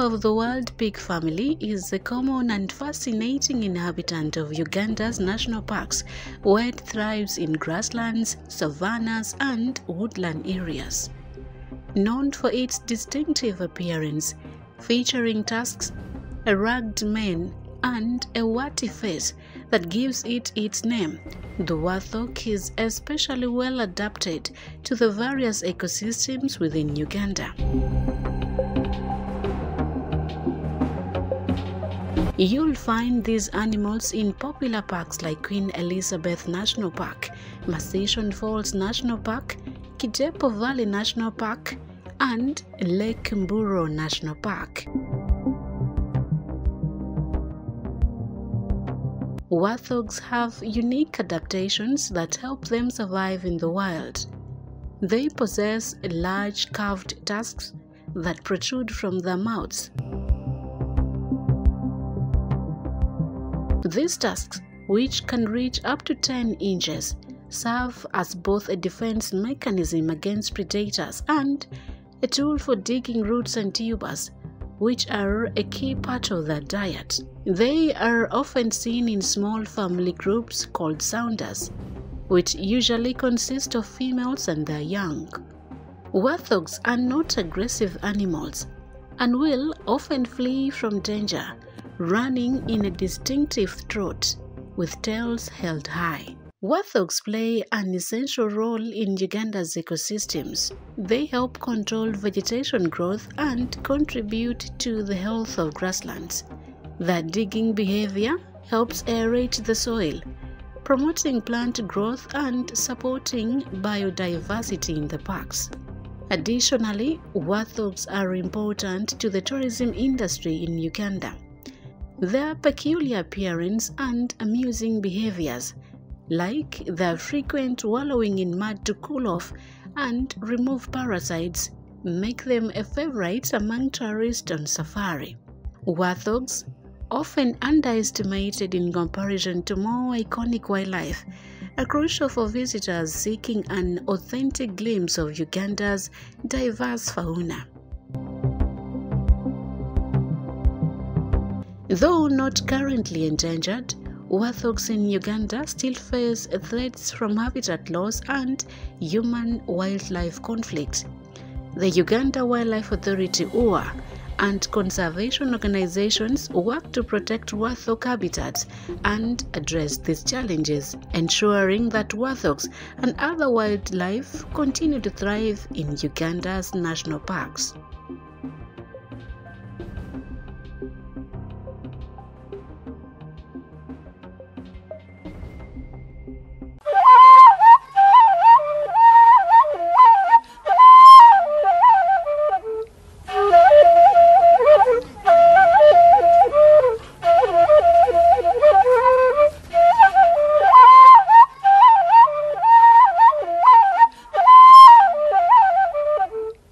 of the wild pig family is a common and fascinating inhabitant of Uganda's national parks, where it thrives in grasslands, savannas, and woodland areas. Known for its distinctive appearance, featuring tusks, a rugged mane, and a warty face that gives it its name, the warthog is especially well adapted to the various ecosystems within Uganda. You'll find these animals in popular parks like Queen Elizabeth National Park, Masishon Falls National Park, Kijepo Valley National Park, and Lake Mburo National Park. Warthogs have unique adaptations that help them survive in the wild. They possess large curved tusks that protrude from their mouths. These tusks, which can reach up to 10 inches, serve as both a defense mechanism against predators and a tool for digging roots and tubers, which are a key part of their diet. They are often seen in small family groups called sounders, which usually consist of females and their young. Warthogs are not aggressive animals and will often flee from danger, running in a distinctive trot with tails held high. Warthogs play an essential role in Uganda's ecosystems. They help control vegetation growth and contribute to the health of grasslands. Their digging behavior helps aerate the soil, promoting plant growth and supporting biodiversity in the parks. Additionally, warthogs are important to the tourism industry in Uganda. Their peculiar appearance and amusing behaviors, like their frequent wallowing in mud to cool off and remove parasites, make them a favorite among tourists on safari. Warthogs, often underestimated in comparison to more iconic wildlife, are crucial for visitors seeking an authentic glimpse of Uganda's diverse fauna. Though not currently endangered, warthogs in Uganda still face threats from habitat loss and human-wildlife conflict. The Uganda Wildlife Authority (UWA) and conservation organizations work to protect warthog habitats and address these challenges, ensuring that warthogs and other wildlife continue to thrive in Uganda's national parks.